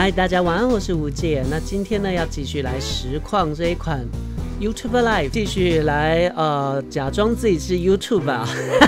嗨，大家晚安，我是吴姐。那今天呢，要继续来实况这一款 YouTube Live， 继续来假装自己是 YouTube 啊。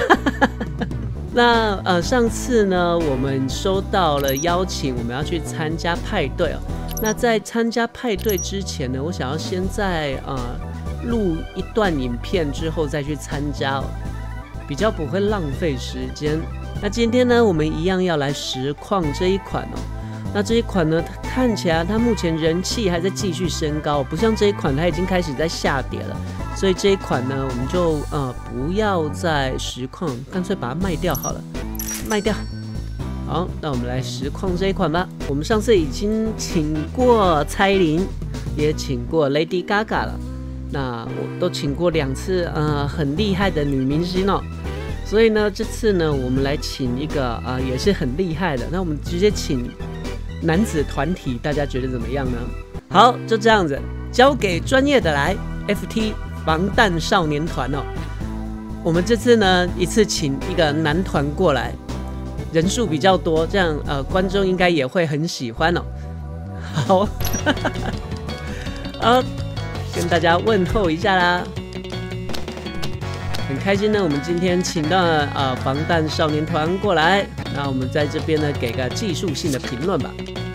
那上次呢，我们收到了邀请，我们要去参加派对哦。那在参加派对之前呢，我想要先在录一段影片之后再去参加哦，比较不会浪费时间。那今天呢，我们一样要来实况这一款哦。那这一款呢，它看起来它目前人气还在继续升高，不像这一款它已经开始在下跌了。所以这一款呢，我们就不要再实况，干脆把它卖掉好了，卖掉。好，那我们来实况这一款吧。我们上次已经请过蔡依林，也请过 Lady Gaga 了，那我都请过2次很厉害的女明星哦。所以呢，这次呢，我们来请一个也是很厉害的，那我们直接请男子团体，大家觉得怎么样呢？好，就这样子，交给专业的来 FT 防弹少年团哦。我们这次呢，一次请一个男团过来，人数比较多，这样观众应该也会很喜欢哦。好，跟大家问候一下啦。很开心呢，我们今天请到了防弹少年团过来，那我们在这边呢给个技术性的评论吧。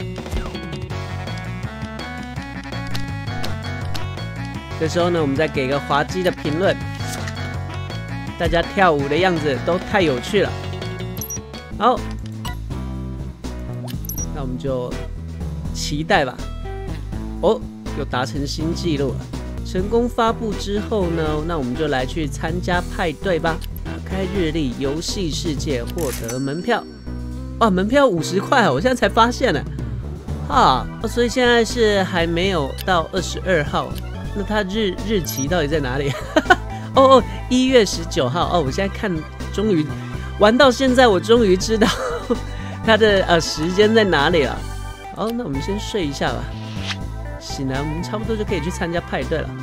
这时候呢，我们再给个滑稽的评论，大家跳舞的样子都太有趣了。好，那我们就期待吧。哦，又达成新纪录了。成功发布之后呢，那我们就来去参加派对吧。打开日历，游戏世界，获得门票。哇，门票50块，我现在才发现呢。所以现在是还没有到22号，那它日期到底在哪里？1月19号。我现在看，终于玩到现在，我终于知道它的时间在哪里了。好，那我们先睡一下吧。醒来，我们差不多就可以去参加派对了。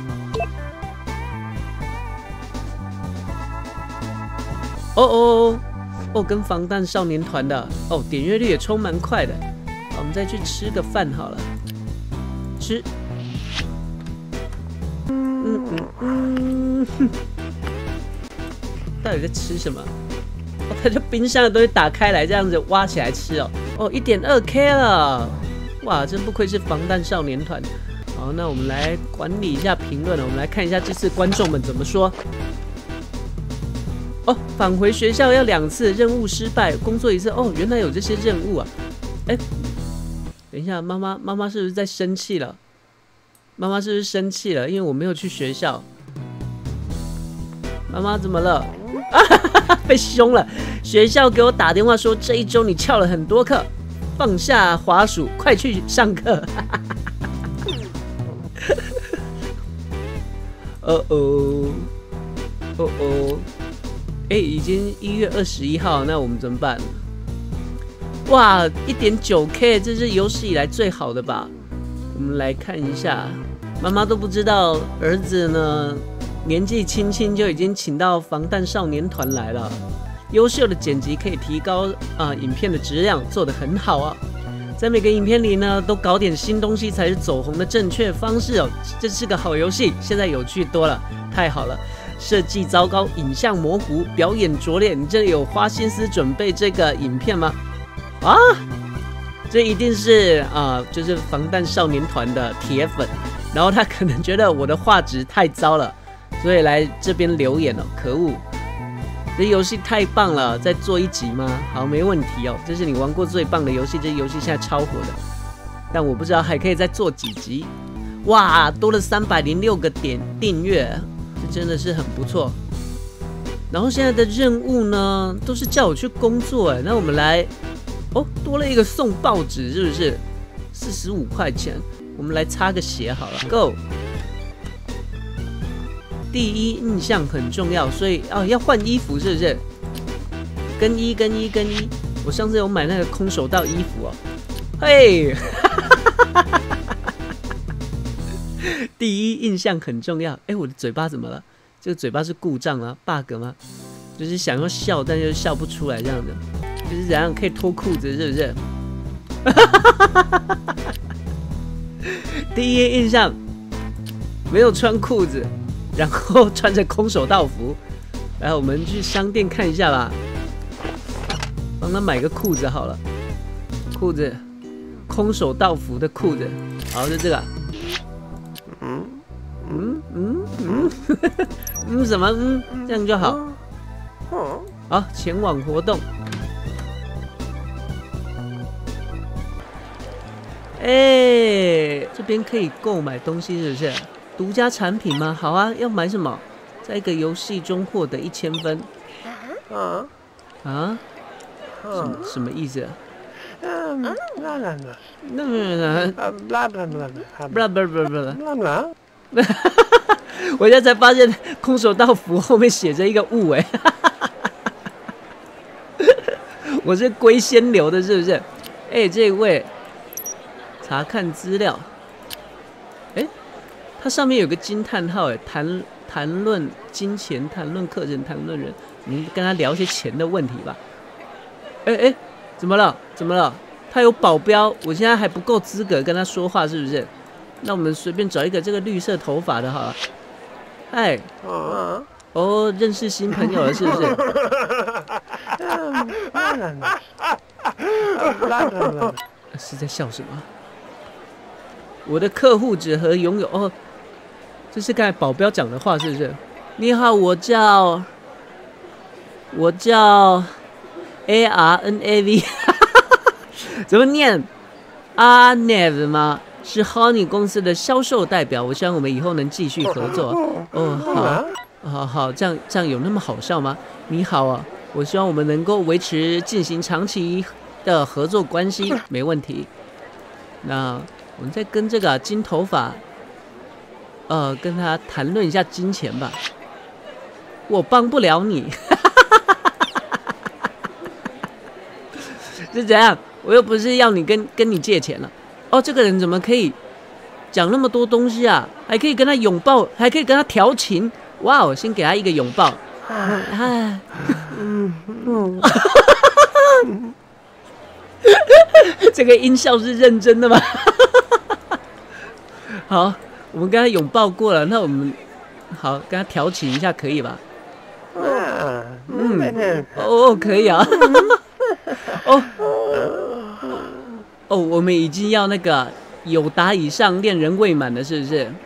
跟防弹少年团的点阅率也冲蛮快的。好，我们再去吃个饭好了。吃。到底在吃什么？他就冰箱的东西打开来，这样子挖起来吃哦。1.2K 了。哇，真不愧是防弹少年团。好，那我们来管理一下评论了。我们来看一下这次观众们怎么说。返回学校要2次，任务失败，工作1次。原来有这些任务啊。等一下，妈妈是不是在生气了？妈妈是不是生气了？因为我没有去学校。妈妈怎么了？被凶了。学校给我打电话说，这一周你翘了很多课。放下滑鼠，快去上课！已经1月21号，那我们怎么办？哇，1.9K， 这是有史以来最好的吧？我们来看一下，妈妈都不知道儿子呢，年纪轻轻就已经请到防弹少年团来了。优秀的剪辑可以提高影片的质量，做得很好啊！在每个影片里呢，都搞点新东西才是走红的正确方式哦。这是个好游戏，现在有趣多了，太好了！设计糟糕，影像模糊，表演拙劣，你真的有花心思准备这个影片吗？这一定是就是防弹少年团的铁粉，然后他可能觉得我的画质太糟了，所以来这边留言哦，可恶！这游戏太棒了，再做1集吗？好，没问题哦。这是你玩过最棒的游戏，这游戏现在超火的，但我不知道还可以再做几集。哇，多了306个订阅，这真的是很不错。然后现在的任务呢，都是叫我去工作那我们来，多了一个送报纸，是不是？45块钱，我们来擦个鞋好了 ，Go。第一印象很重要，所以要换衣服是不是？更衣。我上次有买那个空手道衣服嘿，第一印象很重要。我的嘴巴怎么了？这个嘴巴是故障吗 ？bug 吗？就是想要笑，但又笑不出来这样的，就是怎样可以脱裤子是不是？ 第一印象没有穿裤子，然后穿着空手道服。来，我们去商店看一下吧，帮他买个裤子好了。裤子，空手道服的裤子，好，就这个。什么？这样就好。好，前往活动。这边可以购买东西，是不是？独家产品吗？好啊，要买什么？在一个游戏中获得1000分。什么意思啊？我现在才发现空手道服后面写着一个物我是龟仙流的，是不是？这位查看资料，它上面有个惊叹号，谈论金钱，谈论课程，谈论人，你跟他聊一些钱的问题吧。怎么了？怎么了？他有保镖，我现在还不够资格跟他说话，是不是？那我们随便找一个这个绿色头发的好了。嗨，认识新朋友了，是不是？是在笑什么？我的客户只和拥有这是刚才保镖讲的话，是不是？你好，我叫 ARNAV， 怎么念 ？Arnav 吗？是 Honey 公司的销售代表，我希望我们以后能继续合作。好，这样有那么好笑吗？你好啊，我希望我们能够进行长期的合作关系，没问题。那我们再跟这个金头发，跟他谈论一下金钱吧。我帮不了你，是怎样？我又不是要你跟你借钱了。这个人怎么可以讲那么多东西啊？还可以跟他拥抱，还可以跟他调情。哇，我先给他一个拥抱。这个音效是认真的吗？好，我们跟他拥抱过了，那我们好跟他调情一下，可以吧？可以啊。我们已经要那个有达以上恋人未满了，是不是？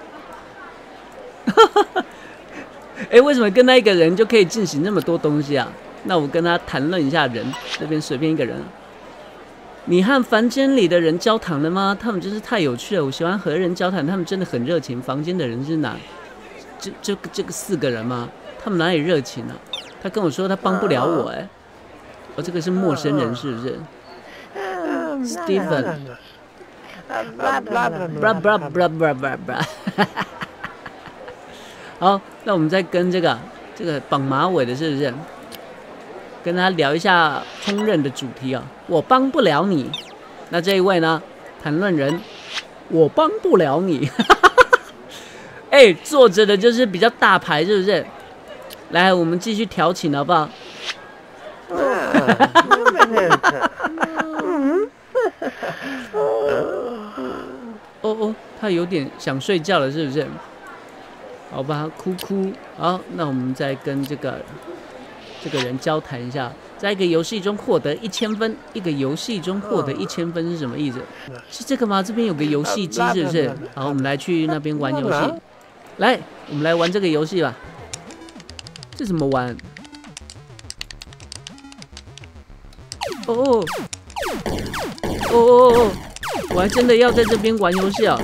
为什么跟那一个人就可以进行那么多东西啊？那我跟他谈论一下人，这边随便一个人。你和房间里的人交谈了吗？他们真是太有趣了，我喜欢和人交谈，他们真的很热情。房间的人是哪？这个4个人吗？他们哪里热情啊？他跟我说他帮不了我这个是陌生人是不是 ？Steven， 好，那我们再跟这个绑马尾的，是不是？跟他聊一下烹饪的主题啊。我帮不了你。那这一位呢？谈论人，我帮不了你。坐着的就是比较大牌，是不是？来，我们继续调情好不好？他有点想睡觉了，是不是？好吧，哭。好，那我们再跟这个人交谈一下。在一个游戏中获得1000分，一个游戏中获得1000分是什么意思？是这个吗？这边有个游戏机，是不是？好，我们来去那边玩游戏。来，我们来玩这个游戏吧。这怎么玩？我还真的要在这边玩游戏啊！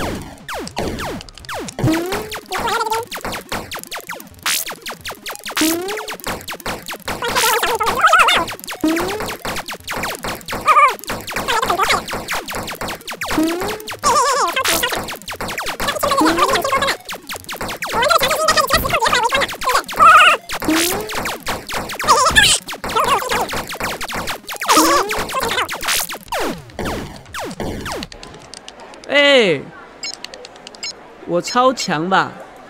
我超强吧！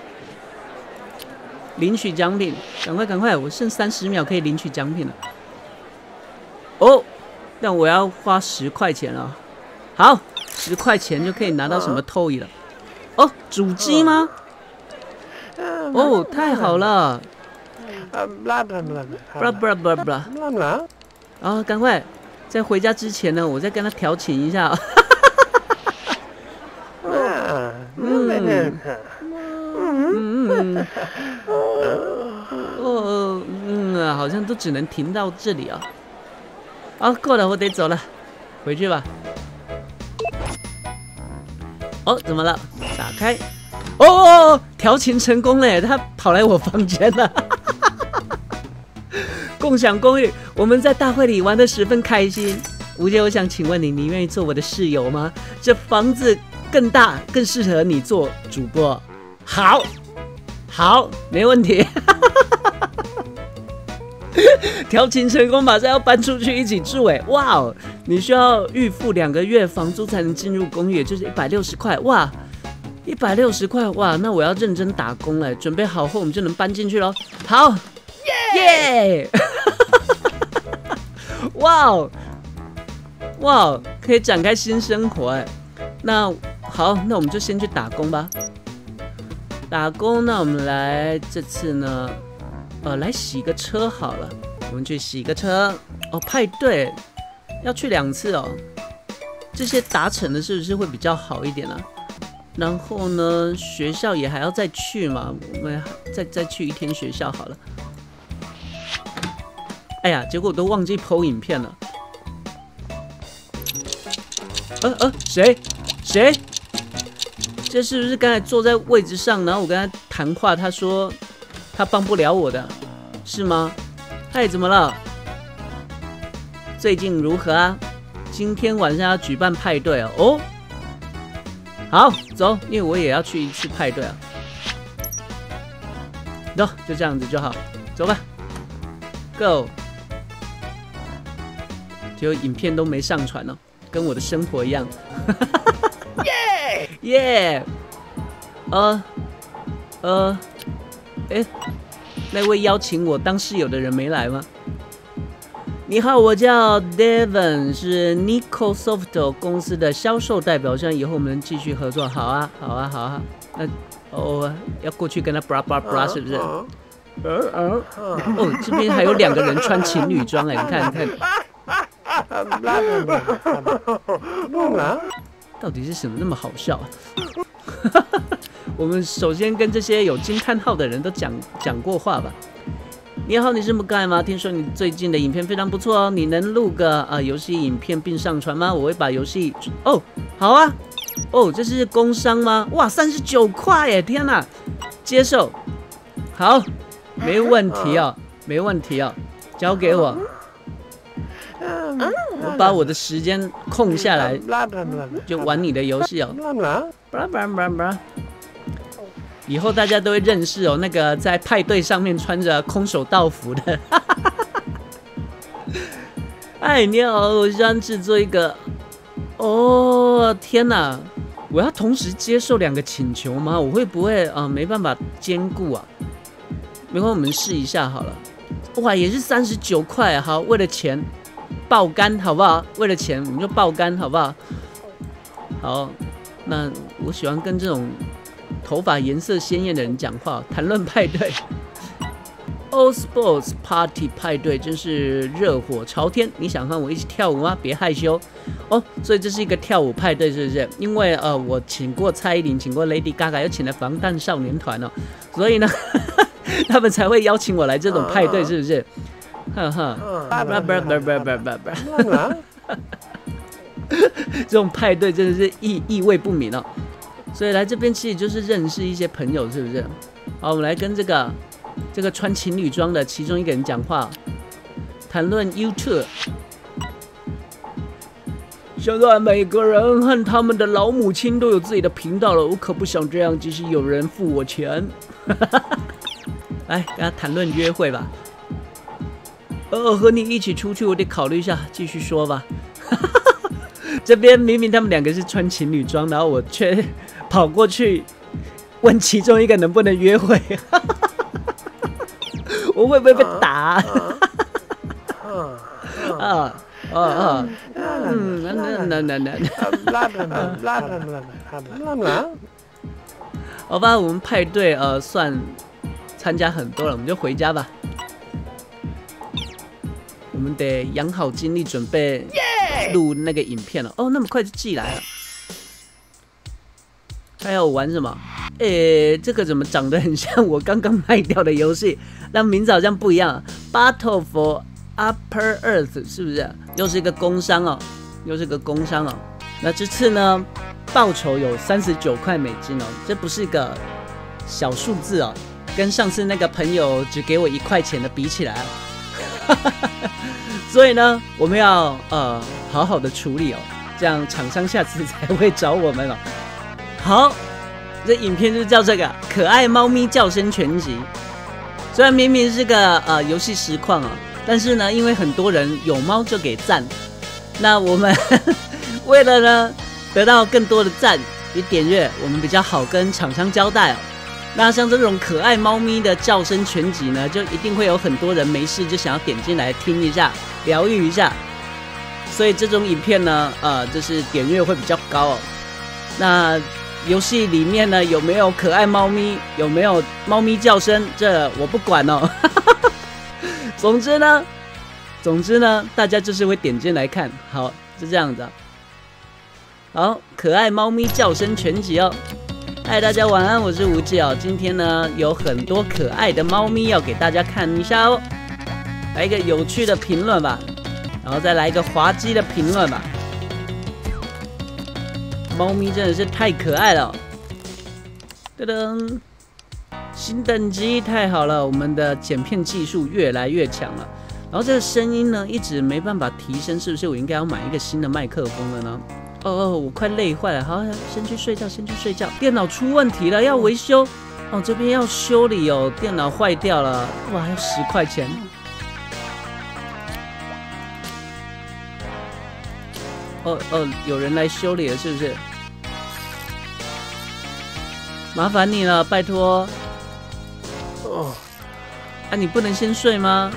领取奖品，赶快！我剩30秒可以领取奖品了。但我要花10块钱了。好，10块钱就可以拿到什么 toy 了？ 哦，主机吗？哦，太好了！然后赶快在回家之前呢，我再跟他调情一下。好像都只能停到这里啊。好，够了，我得走了，回去吧。哦，怎么了？打开。哦，调情成功了，他跑来我房间了。共享公寓，我们在大会里玩得十分开心。吴姐，我想请问你，你愿意做我的室友吗？这房子更大，更适合你做主播。好，好，没问题。调情成功，马上要搬出去一起住哎！哇哦，你需要预付2个月房租才能进入公寓，也就是160块哇！160块哇！那我要认真打工了，准备好后我们就能搬进去喽。好，耶！哇哦，哇哦，可以展开新生活哎！那好，那我们就先去打工吧。打工，那我们来这次呢？来洗个车好了，我们去洗个车哦。派对要去2次哦，这些达成的是不是会比较好一点啊？然后呢，学校也还要再去嘛，我们再去1天学校好了。哎呀，结果我都忘记 po 影片了。谁？这是不是刚才坐在位置上，然后我跟他谈话，他说他帮不了我的，是吗？嗨，怎么了？最近如何啊？今天晚上要举办派对哦。哦，好，走，因为我也要去1次派对啊。走，就这样子就好，走吧 ，Go。结果影片都没上传哦，跟我的生活一样。耶！那位邀请我当室友的人没来吗？你好，我叫 Devon， 是 Nicosoft 公司的销售代表，希望以后我们能继续合作。好啊。那要过去跟他 bra 是不是？哦，这边还有2个人穿情侣装哎，你看。到底是什么那么好笑啊？我们首先跟这些有惊叹号的人都讲过话吧。你好，你是McGuy吗？听说你最近的影片非常不错哦，你能录个游戏影片并上传吗？我会把游戏哦，好啊，哦，这是工商吗？哇，39块耶！天哪，接受，好，没问题哦，交给我。我把我的时间空下来，就玩你的游戏哦。以后大家都会认识哦，那个在派对上面穿着空手道服的。哎，你好，我想制作一个。哦，天哪！我要同时接受2个请求吗？我会不会没办法兼顾啊？没关系，我们试一下好了。哇，也是39块，好，为了钱。爆肝好不好？为了钱我们就爆肝好不好？好，那我喜欢跟这种头发颜色鲜艳的人讲话，谈论派对。All Sports Party 派对真是热火朝天，你想和我一起跳舞吗？别害羞哦。所以这是一个跳舞派对，是不是？因为我请过蔡依林，请过 Lady Gaga， 又请了防弹少年团哦，所以呢，他们才会邀请我来这种派对，是不是？这种派对真的是意味不明哦，所以来这边其实就是认识一些朋友，是不是？好，我们来跟这个穿情侣装的其中一个人讲话，谈论 YouTube。现在每个人和他们的老母亲都有自己的频道了，我可不想这样，即使有人付我钱。来跟他谈论约会吧。和你一起出去，我得考虑一下。继续说吧。这边明明他们2个是穿情侣装，然后我却跑过去问其中一个能不能约会。我会不会被打？ 好吧，我们派对算参加很多了，我们就回家吧。我们得养好精力，准备录那个影片了。哦，那么快就寄来了。还要我玩什么？这个怎么长得很像我刚刚卖掉的游戏？但名字好像不一样。Battle for Upper Earth 是不是？又是一个工商哦，又是个工商哦。那这次呢，报酬有39块美金哦，这不是个小数字哦，跟上次那个朋友只给我1块钱的比起来，所以呢，我们要好好的处理哦，这样厂商下次才会找我们哦。好，这影片就叫这个可爱猫咪叫声全集。虽然明明是个游戏实况哦，但是呢，因为很多人有猫就给赞，那我们为了呢得到更多的赞与点阅，我们比较好跟厂商交代哦。那像这种可爱猫咪的叫声全集呢，就一定会有很多人没事就想要点进来听一下，疗愈一下。所以这种影片呢，就是点阅会比较高哦。那游戏里面呢有没有可爱猫咪，有没有猫咪叫声，这我不管哦。总之呢，大家就是会点进来看，好，就这样子。好，可爱猫咪叫声全集哦。嗨，大家晚安，我是吴忌哦。今天呢有很多可爱的猫咪要给大家看一下哦。来一个有趣的评论吧，然后再来一个滑稽的评论吧。猫咪真的是太可爱了，噔噔，新等级太好了，我们的剪片技术越来越强了。然后这个声音呢一直没办法提升，是不是我应该要买一个新的麦克风了呢？我快累坏了，好，先去睡觉，先去睡觉。电脑出问题了，要维修哦，这边要修理哦，电脑坏掉了，哇，要10块钱。有人来修理了，是不是？麻烦你了，拜托。你不能先睡吗？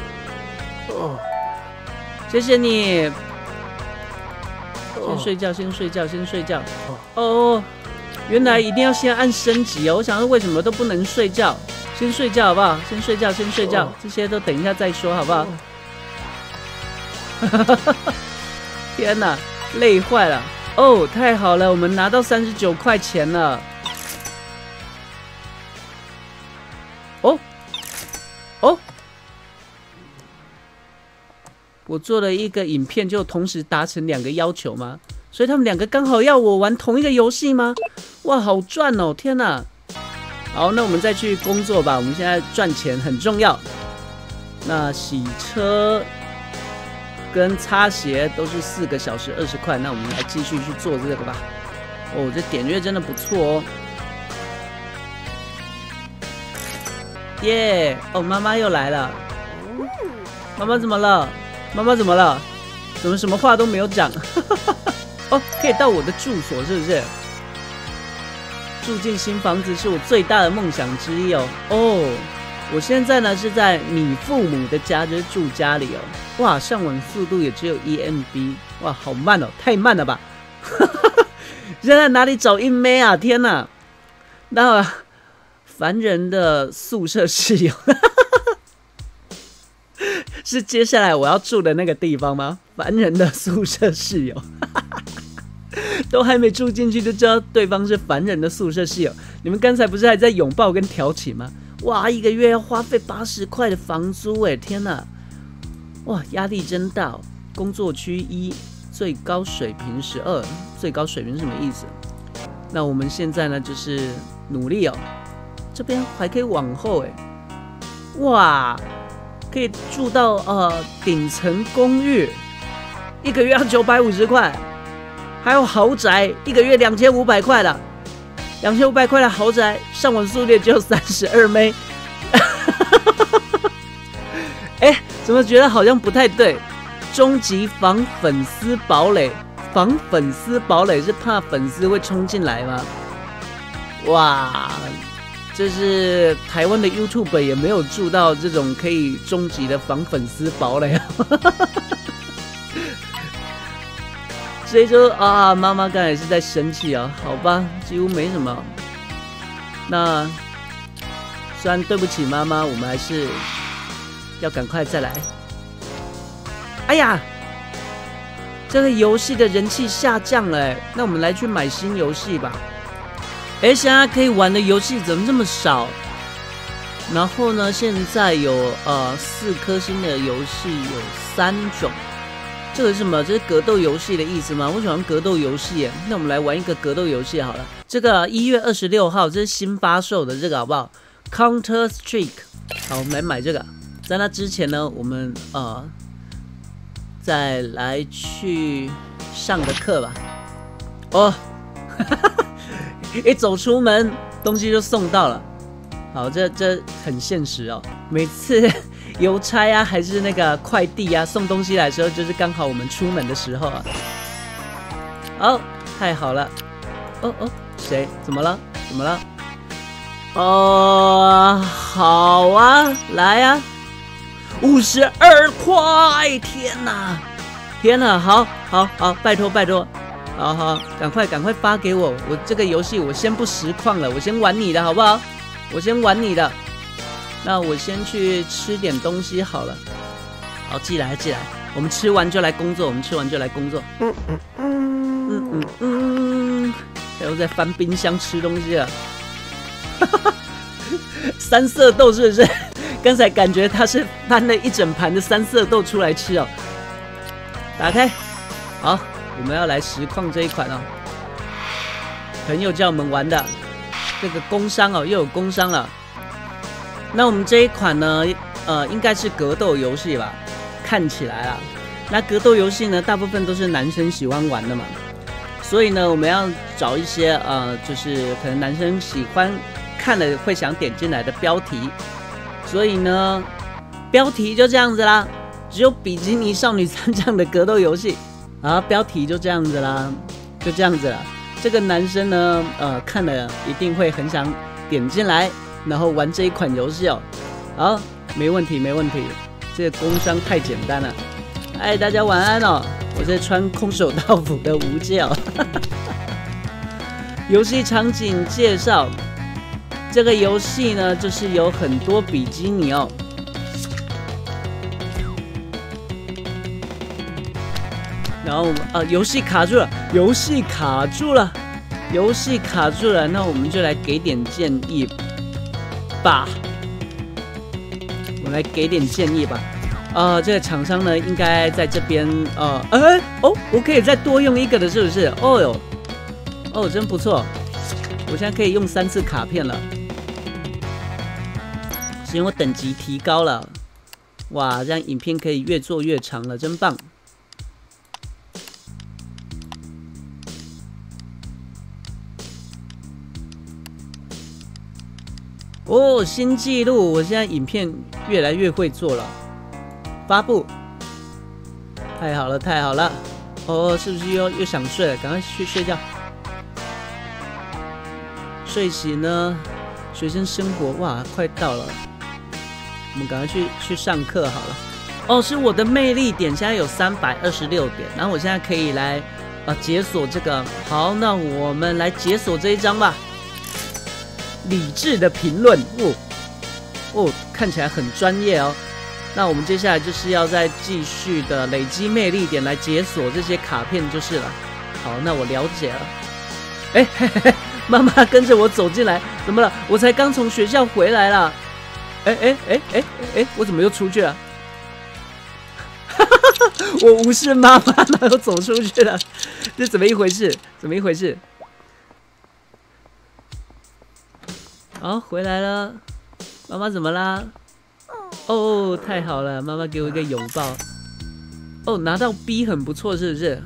谢谢你。先睡觉，先睡觉，先睡觉。原来一定要先按升级哦！我想说为什么都不能睡觉？先睡觉好不好？先睡觉，先睡觉，这些都等一下再说好不好？天哪！累坏了哦！太好了，我们拿到39块钱了。我做了一个影片，就同时达成2个要求吗？所以他们2个刚好要我玩同一个游戏吗？哇，好赚哦！天哪！好，那我们再去工作吧。我们现在赚钱很重要。那洗车跟擦鞋都是4个小时20块，那我们来继续去做这个吧。这点阅真的不错哦。耶！妈妈又来了。妈妈怎么了？妈妈怎么了？怎么什么话都没有讲？可以到我的住所是不是？住进新房子是我最大的梦想之一哦。我现在呢是在你父母的家，就是住家里哦。哇，上网速度也只有1MB， 哇，好慢哦，太慢了吧！现在哪里找一妹啊？天哪！那烦人的宿舍室友。是接下来我要住的那个地方吗？烦人的宿舍室友，都还没住进去就知道对方是烦人的宿舍室友。你们刚才不是还在拥抱跟调情吗？哇，一个月要花费80块的房租哎，天哪！哇，压力真大哦。工作区1，最高水平12，最高水平是什么意思？那我们现在呢就是努力哦。这边还可以往后哎，哇！可以住到顶层公寓，1个月要950块，还有豪宅1个月2500块了，2500块的豪宅，上网速率只有32妹。怎么觉得好像不太对？终极防粉丝堡垒，防粉丝堡垒是怕粉丝会冲进来吗？哇！这是台湾的 YouTube 也没有住到这种可以终极的防粉丝堡垒啊！所以说妈妈刚才是在生气啊，好吧，几乎没什么。 那虽然对不起妈妈，我们还是要赶快再来。哎呀，这个游戏的人气下降了，那我们来去买新游戏吧。哎，现在可以玩的游戏怎么这么少？然后呢，现在有4颗星的游戏有3种。这个是什么？这是格斗游戏的意思吗？我喜欢格斗游戏耶，那我们来玩一个格斗游戏好了。这个1月26号，这是新发售的这个好不好 ？Counter Strike。好，我们来买这个。在那之前呢，我们再来去上个课吧。哦，一走出门，东西就送到了。好，这很现实哦。每次邮差啊，还是那个快递啊，送东西来的时候，就是刚好我们出门的时候啊。哦，太好了。哦，谁？怎么了？怎么了？哦，好啊，来啊，52块！天哪，天哪！好，拜托，好，赶快发给我。我这个游戏我先不实况了，我先玩你的好不好？我先玩你的。那我先去吃点东西好了。好，寄来。我们吃完就来工作。又在翻冰箱吃东西了。三色豆是不是？刚才感觉他是翻了一整盘的三色豆出来吃哦。打开，好，我们要来实况这一款哦。朋友叫我们玩的，这个工商哦，又有工商了。那我们这一款呢，应该是格斗游戏吧？看起来啦，那格斗游戏呢，大部分都是男生喜欢玩的嘛。所以呢，我们要找一些就是可能男生喜欢看了会想点进来的标题。所以呢，标题就这样子啦，只有比基尼少女参战的格斗游戏啊，标题就这样子啦，就这样子啦。这个男生呢，看了一定会很想点进来，然后玩这一款游戏哦。好，没问题。这个工商太简单了。哎，大家晚安哦。我在穿空手道服的吴教。游戏场景介绍：这个游戏呢，就是有很多比基尼哦。然后游戏卡住了。那我们就来给点建议吧。这个厂商呢，应该在这边我可以再多用一个的，是不是？真不错，我现在可以用3次卡片了，是因为我等级提高了。哇，这样影片可以越做越长了，真棒！哦，新纪录！我现在影片越来越会做了。发布，太好了！是不是又想睡了？赶快去睡觉。睡醒呢，学生生活哇，快到了，我们赶快去上课好了。是我的魅力点，现在有326点，然后我现在可以来解锁这个。好，那我们来解锁这一张吧。理智的评论，看起来很专业哦。那我们接下来就是要再继续的累积魅力点来解锁这些卡片就是了。好，那我了解了。妈妈跟着我走进来，怎么了？我才刚从学校回来了。我怎么又出去了？我无视妈妈，然后走出去了，这怎么一回事？好，回来了。妈妈怎么啦？太好了，妈妈给我一个拥抱。拿到 B 很不错，是不是？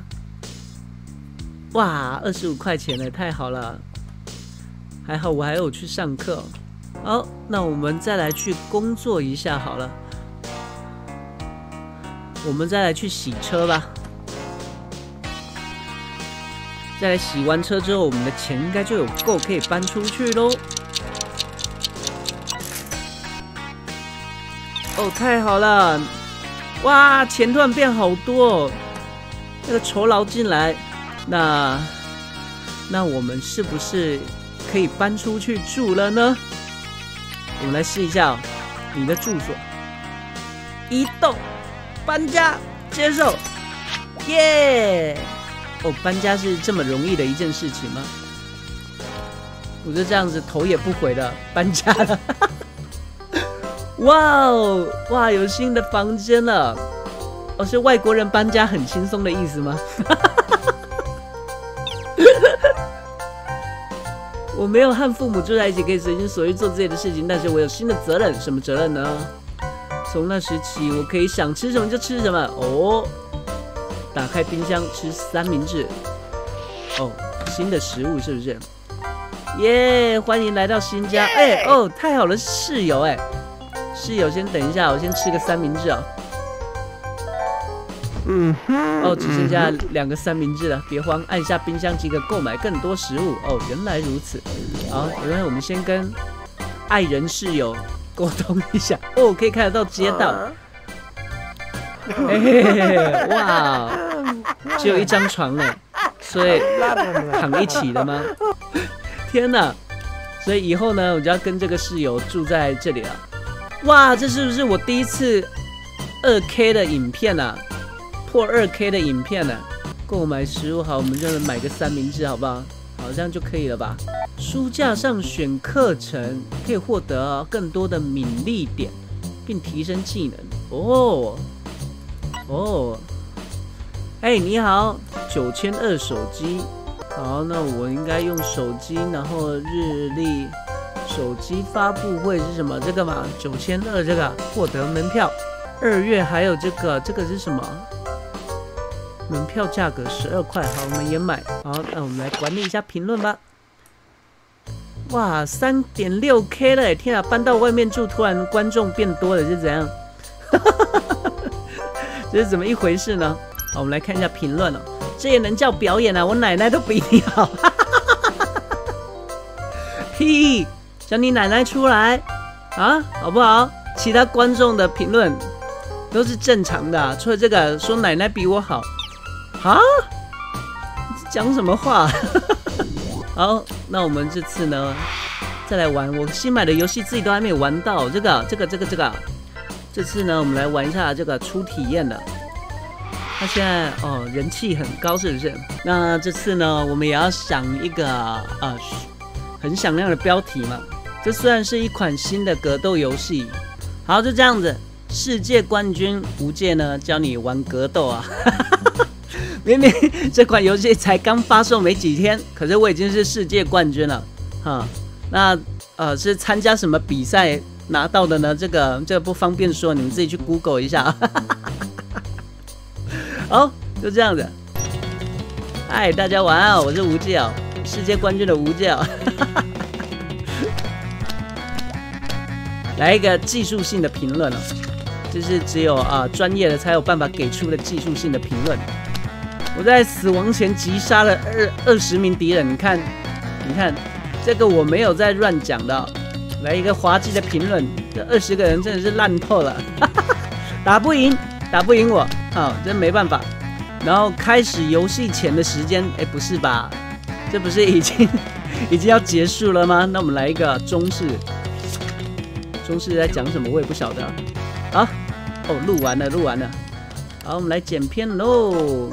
哇，25块钱了，太好了！还好我还有去上课。好，那我们再来去工作一下好了。我们再来去洗车吧。再来洗完车之后，我们的钱应该就有够可以搬出去咯。太好了！哇，钱突然变好多哦。那个酬劳进来，那我们是不是可以搬出去住了呢？我们来试一下哦，你的住所，移动，搬家，接受，耶！哦，搬家是这么容易的一件事情吗？我就这样子头也不回的搬家了。哇哦，哇，有新的房间了。哦，是外国人搬家很轻松的意思吗？我没有和父母住在一起，可以随心所欲做自己的事情，但是我有新的责任。什么责任呢？从那时起，我可以想吃什么就吃什么。哦，打开冰箱吃三明治。哦，新的食物是不是？耶！欢迎来到新家。哎哦，太好了，室友哎，室友先等一下，我先吃个三明治啊。哦，只剩下2个三明治了，别慌，按下冰箱即可购买更多食物。哦，原来如此。好，原来我们先跟爱人室友沟通一下。哦，可以看得到街道。哎，哇，只有1张床呢，所以躺一起的吗？天哪！所以以后呢，我就要跟这个室友住在这里了。哇，这是不是我第一次2K 的影片啊？破2K 的影片呢？购买食物好，我们就买个三明治好不好？好，这样就可以了吧？书架上选课程，可以获得更多的敏力点，并提升技能。哦，哦，哎，你好，9200手机。好，那我应该用手机，然后日历，手机发布会是什么？这个嘛，9200这个获得门票。2月还有这个是什么？门票价格12块，好，我们也买。好，那我们来管理一下评论吧。哇，3.6K 了，天啊！搬到外面住，突然观众变多了，是怎样？这是怎么一回事呢？好，我们来看一下评论哦。这也能叫表演啊！我奶奶都比你好。屁，叫你奶奶出来啊，好不好？其他观众的评论都是正常的啊，除了这个说奶奶比我好。啊？讲什么话？好，那我们这次呢，再来玩我新买的游戏，自己都还没有玩到。这个，这次呢，我们来玩一下这个初体验的。它现在哦人气很高，是不是？那这次呢，我们也要想一个很响亮的标题嘛。这虽然是一款新的格斗游戏，好，就这样子，世界冠军无界呢教你玩格斗啊。明明这款游戏才刚发售没几天，可是我已经是世界冠军了，哈。那是参加什么比赛拿到的呢？这个不方便说，你们自己去 Google 一下。好，就这样子。嗨，大家晚安，我是吴界哦，世界冠军的吴界哦。来一个技术性的评论哦，这是只有专业的才有办法给出的技术性的评论。我在死亡前击杀了20名敌人，你看，这个我没有在乱讲的哦。来一个滑稽的评论，这20个人真的是烂透了，打不赢我，好，真没办法。然后开始游戏前的时间，哎，不是吧？这不是已经要结束了吗？那我们来一个中式在讲什么我也不晓得。好，哦，录完了。好，我们来剪片喽。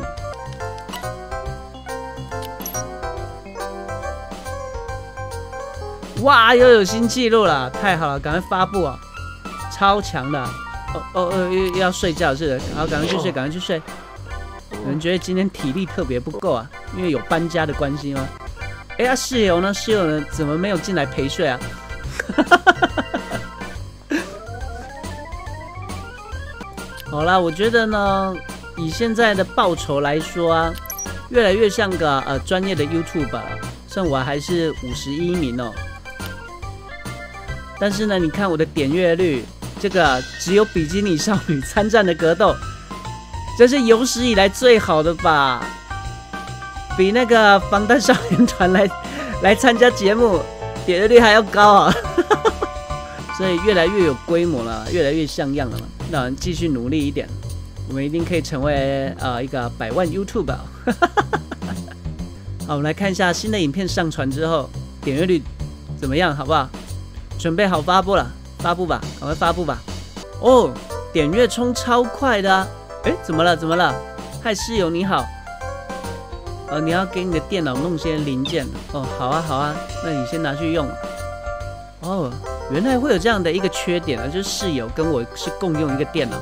哇，又有新纪录了，太好了，赶快发布啊！超强的。又要睡觉是的，好，赶快去睡。有人觉得今天体力特别不够啊，因为有搬家的关系吗？哎呀，室友呢？怎么没有进来陪睡啊？好啦，我觉得呢，以现在的报酬来说啊，越来越像个专业的 YouTuber 了。像我还是51名哦。但是呢，你看我的点阅率，这个只有比基尼少女参战的格斗，这是有史以来最好的吧？比那个防弹少年团来参加节目点阅率还要高啊！所以越来越有规模了，越来越像样了嘛。那我们继续努力一点，我们一定可以成为一个100万 YouTuber。好，我们来看一下新的影片上传之后， 点阅率怎么样？好不好？准备好发布了，发布吧，赶快发布吧！哦，点阅冲超快的啊！哎，怎么了？怎么了？嗨，室友你好。你要给你的电脑弄些零件哦。好啊，好啊，那你先拿去用。哦，原来会有这样的一个缺点啊，就是室友跟我是共用一个电脑。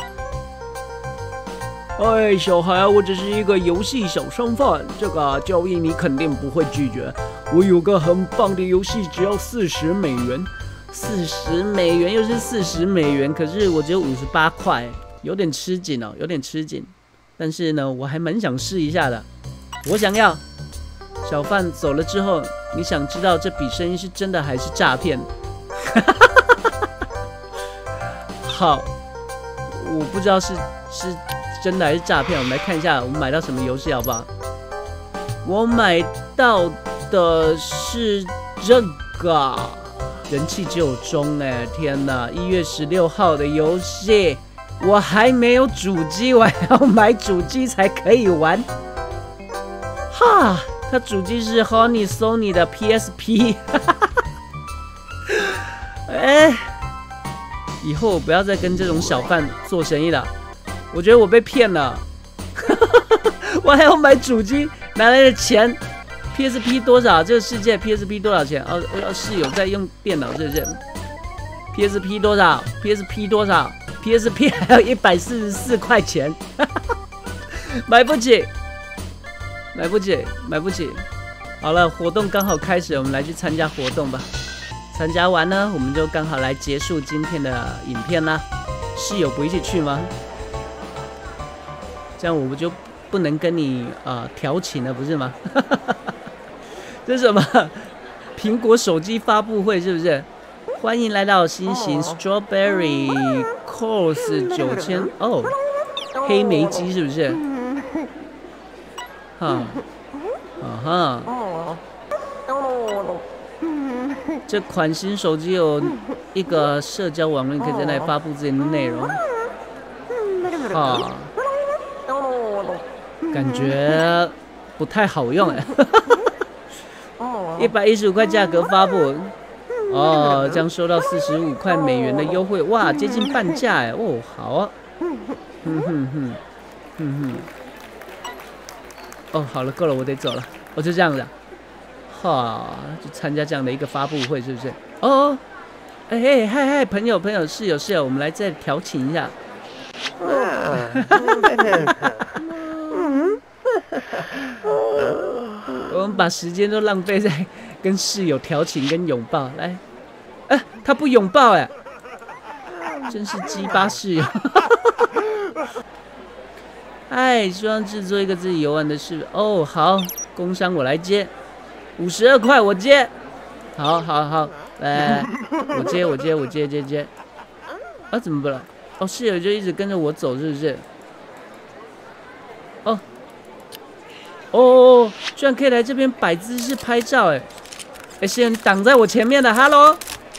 哎，小孩，我只是一个游戏小商贩，这个交易你肯定不会拒绝。我有个很棒的游戏，只要40美元。40美元又是40美元，可是我只有58块，有点吃紧哦，有点吃紧。但是呢，我还蛮想试一下的。我想要。小贩走了之后，你想知道这笔生意是真的还是诈骗？好，我不知道是真的还是诈骗，我们来看一下我们买到什么游戏好不好？我买到的是这个人气只有中哎，天哪！1月16号的游戏，我还没有主机，我还要买主机才可以玩。哈，它主机是 Sony 的 PSP。哎，以后我不要再跟这种小贩做生意了。我觉得我被骗了，我还要买主机，哪来的钱 ？PSP 多少？这个世界 PSP 多少钱？哦，室友在用电脑，是不是 ？PSP 多少 ？PSP 多少 ？PSP 还要144块钱，买不起，买不起，买不起。好了，活动刚好开始，我们来去参加活动吧。参加完呢，我们就刚好来结束今天的影片啦。室友不一起去吗？这样我们就不能跟你调情了，不是吗？这是什么？苹果手机发布会是不是？欢迎来到新型 Strawberry Course 9000哦，黑莓机是不是？哈，哈，这款新手机有一个社交网络，你可以在那里发布自己的内容。哈。感觉不太好用哎，115块价格发布，哦，将收到45块美元的优惠，哇，接近半价哎，哦，好啊，哦，好了，够了，我得走了，哦，就这样子，哈，就参加这样的一个发布会，是不是？哦，哎，嗨，朋友，室友，我们来再调情一下。我们把时间都浪费在跟室友调情跟拥抱，来，他不拥抱哎，真是鸡巴室友。哎，希望制作一个自己游玩的视频哦，好，工商我来接，52块我接，好，来，我接，啊，怎么不了？哦，室友就一直跟着我走，是不是？哦，居然可以来这边摆姿势拍照，哎，室友你挡在我前面的 ，Hello，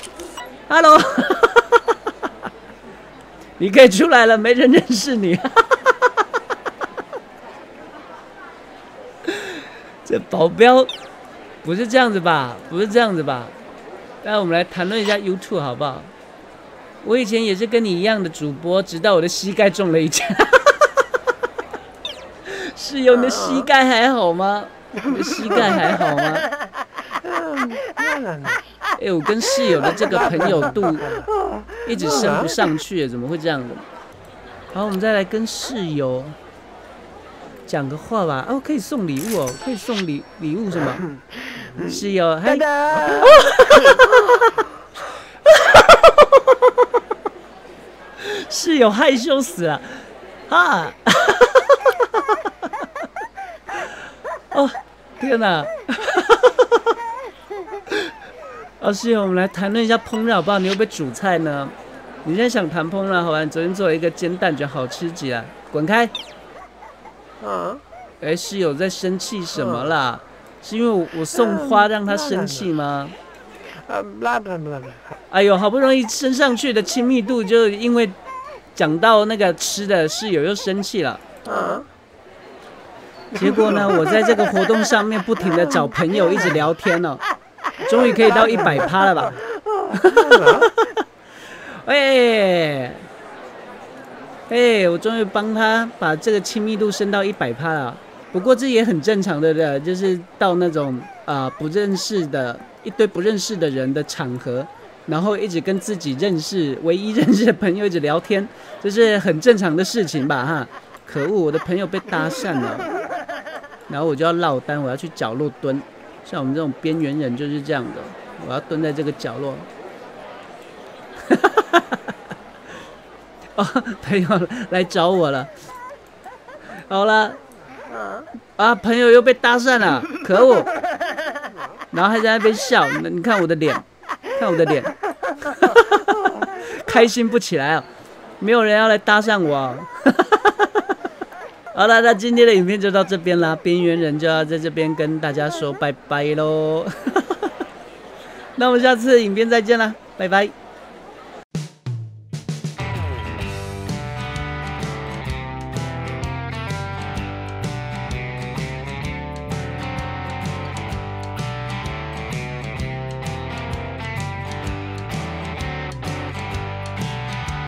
你可以出来了，没人认识你。这保镖不是这样子吧？那我们来谈论一下 YouTube 好不好？我以前也是跟你一样的主播，直到我的膝盖中了一箭。室友，你的膝盖还好吗？哎，我跟室友的这个朋友度一直升不上去，怎么会这样的？好，我们再来跟室友讲个话吧。哦，可以送礼物哦，可以送礼物什么？室友，嗨。室友害羞死了，哈！哦，天哪！哦，室友，我们来谈论一下烹饪好不好？你会不会煮菜呢？你现在想谈烹饪好吧？你昨天做了一个煎蛋卷，好吃极了，滚开！哎，室友在生气什么啦？是因为我送花让他生气吗？哎呦，好不容易升上去的亲密度，就因为讲到那个吃的，室友又生气了。结果呢，我在这个活动上面不停的找朋友，一直聊天哦。 终于可以到100%了吧？哎，我终于帮他把这个亲密度升到100%了。不过这也很正常的，就是到那种不认识的一堆不认识的人的场合，然后一直跟自己唯一认识的朋友一直聊天，这是很正常的事情吧？哈，可恶，我的朋友被搭讪了，然后我就要落单，我要去角落蹲。像我们这种边缘人就是这样的，我要蹲在这个角落。哦，朋友来找我了。好了，朋友又被搭讪了，可恶！然后还在那边笑，你看我的脸，看我的脸，开心不起来啊！没有人要来搭讪我啊。好了，那今天的影片就到这边啦，边缘人就要在这边跟大家说拜拜喽。那我们下次影片再见啦，拜拜。